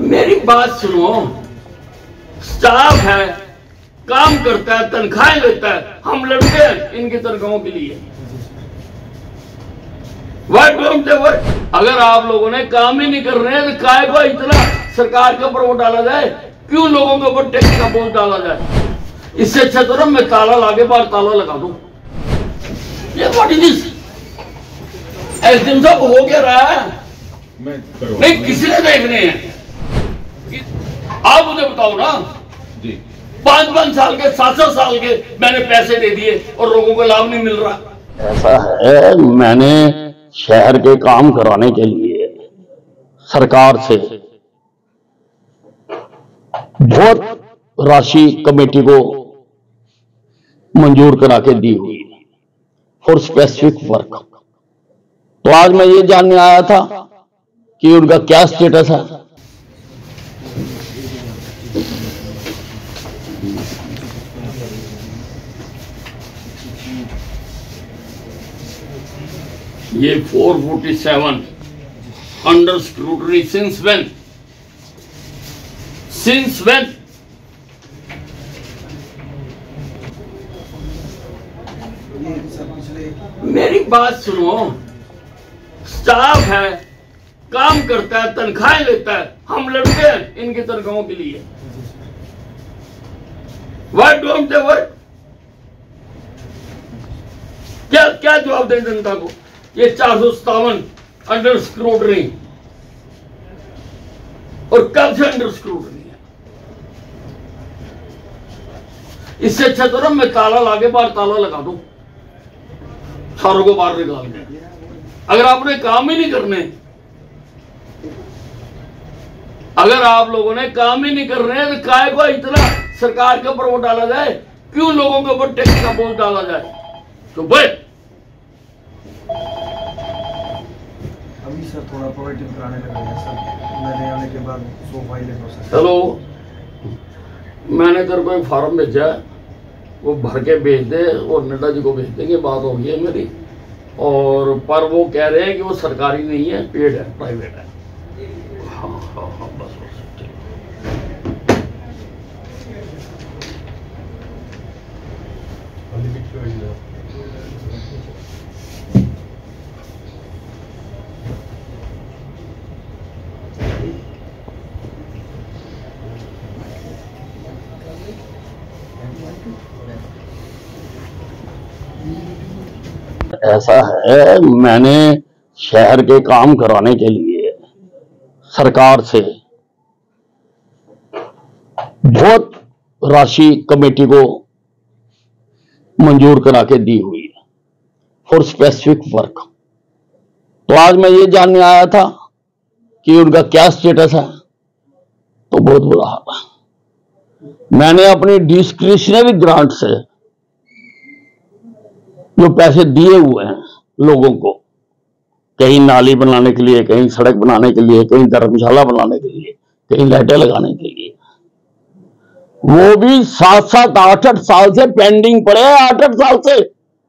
मेरी बात सुनो। स्टाफ है, काम करता है, तनख्वाहें लेता है, हम लड़ते हैं इनकी तनख्वाहों के लिए। Why don't they work? अगर आप लोगों ने काम ही नहीं कर रहे हैं तो काय को इतना सरकार के ऊपर वो डाला जाए? क्यों लोगों के ऊपर टैक्स का बोझ डाला जाए? इससे अच्छा तो ना मैं ताला लाके बाहर ताला लगा दूं। ये व्हाट इज दिस? एसडीएम साहब हो क्या रहा है? नहीं, किसी ने देखने हैं। आप मुझे बताओ ना जी। 5-5 साल के 7-7 साल के मैंने पैसे दे दिए और लोगों को लाभ नहीं मिल रहा। ऐसा है, मैंने शहर के काम कराने के लिए सरकार से बहुत राशि कमेटी को मंजूर करा के दी हुई फॉर स्पेसिफिक वर्क। तो आज मैं ये जानने आया था कि उनका क्या स्टेटस है। ये 447 under scrutiny since when? Since when? मेरी बात सुनो। स्टाफ है, काम करता है, तनख्वाहें लेता है, हम लड़ते हैं इनकी तनख्वाहों के लिए। Why don't they work? क्या क्या जवाब दें जनता को? ये 457 अंडर स्क्रूटनी, और कब से अंडर स्क्रूटनी है? इससे अच्छा तो ना मैं ताला लाके बाहर ताला लगा दूं, सारों को बाहर निकाल के। अगर आपने काम ही नहीं करने, अगर आप लोगों ने काम ही नहीं कर रहे हैं तो काय को इतना सरकार के ऊपर वो डाला जाए? क्यों लोगों के ऊपर टैक्स का बोझ डाला जाए? तो भाई अभी सर थोड़ा प्रोवाइड कराने लगा है सर, मेरे आने के बाद 100 फाइलें प्रोसेस। हेलो, मैंने तेरे को एक फॉर्म भेजा, वो भर के भेज दे और नड्डा जी को भेज देंगे, बात हो गई है मेरी। और पर वो कह रहे हैं कि वो सरकारी नहीं है, पेड है, प्राइवेट है। हाँ हाँ हाँ, बस ऐसा है, मैंने शहर के काम कराने के लिए सरकार से बहुत राशि कमेटी को मंजूर करा के दी हुई फॉर स्पेसिफिक वर्क। तो आज मैं ये जानने आया था कि उनका क्या स्टेटस है। तो बहुत बुरा हाल है। मैंने अपनी डिस्क्रिशनरी ग्रांट से जो पैसे दिए हुए हैं लोगों को, कहीं नाली बनाने के लिए, कहीं सड़क बनाने के लिए, कहीं धर्मशाला बनाने के लिए, कहीं लाइटें लगाने के लिए, वो भी 7-7, 8-8 साल से पेंडिंग पड़े हैं। 8-8 साल से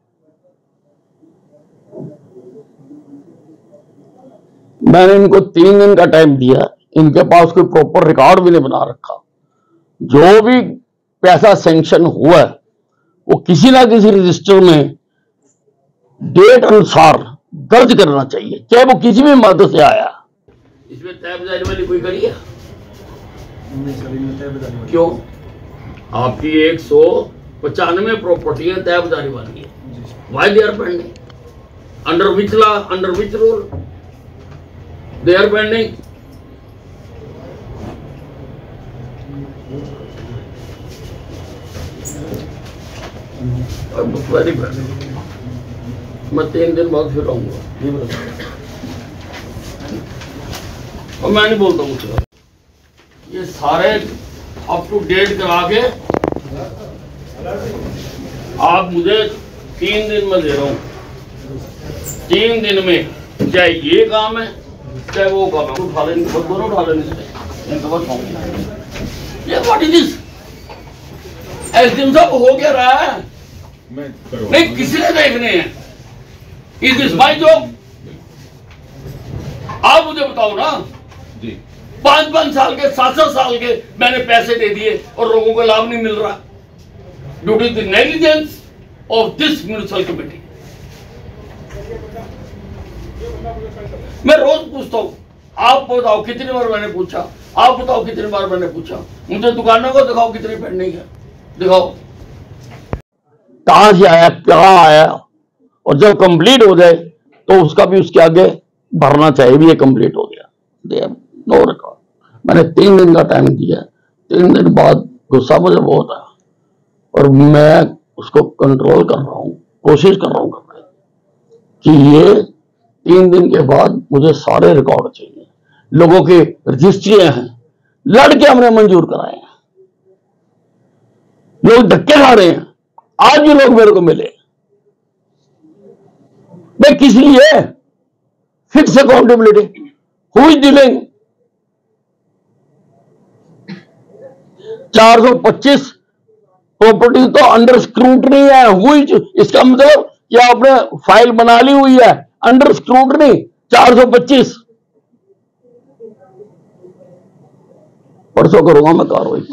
मैंने इनको 3 दिन का टाइम दिया। इनके पास कोई प्रॉपर रिकॉर्ड भी नहीं बना रखा। जो भी पैसा सैंक्शन हुआ है वो किसी ना किसी रजिस्टर में डेट अनुसार दर्ज करना चाहिए, चाहे वो किसी भी मद से आया। इसमें तय वाली कोई करी है? क्यों? आपकी 195 प्रॉपर्टियां तय वाली है। Why they are pending? Under which law, under which rule they are pending? Very bad. मैं 3 दिन बाद फिर आऊंगा। और मैं नहीं बोलता मुझसे, ये सारे अप टू डेट करा के आप मुझे 3 दिन में दे रहा हूं। 3 दिन में चाहे ये काम है चाहे वो काम है, उठा लेंगे, दोनों उठा लेंगे। ये व्हाट इज दिस? एसडीएम साहब हो क्या रहा है? नहीं, किसी ने देखने हैं। Is this my job? आप मुझे बताओ ना जी। 5-5 साल के 7-7 साल के मैंने पैसे दे दिए और लोगों को लाभ नहीं मिल रहा, due to the negligence of this municipal committee. मैं रोज पूछता हूं, आप बताओ कितनी बार मैंने पूछा, आप बताओ कितनी बार मैंने पूछा, मुझे दुकानों को दिखाओ कितनी पेंडिंग है, दिखाओ कहां से आया, कहां आया, और जब कंप्लीट हो जाए तो उसका भी उसके आगे भरना चाहिए भी ये कंप्लीट हो गया। They no record. मैंने 3 दिन का टाइम दिया, 3 दिन बाद गुस्सा मुझे बहुत आया और मैं उसको कंट्रोल कर रहा हूं, कोशिश कर रहा हूं कि ये 3 दिन के बाद मुझे सारे रिकॉर्ड चाहिए। लोगों की रजिस्ट्रियां हैं, लड़के हमने मंजूर कराए हैं, लोग धक्के खा रहे हैं, आज भी लोग मेरे को मिले। भाई किस लिए? Fix accountability, who is dealing? 425 property तो अंडर स्क्रूटनी है, हु इज, इसका मतलब कि आपने फाइल बना ली हुई है, अंडर स्क्रूटनी 425। परसों करूंगा मैं कार्रवाई।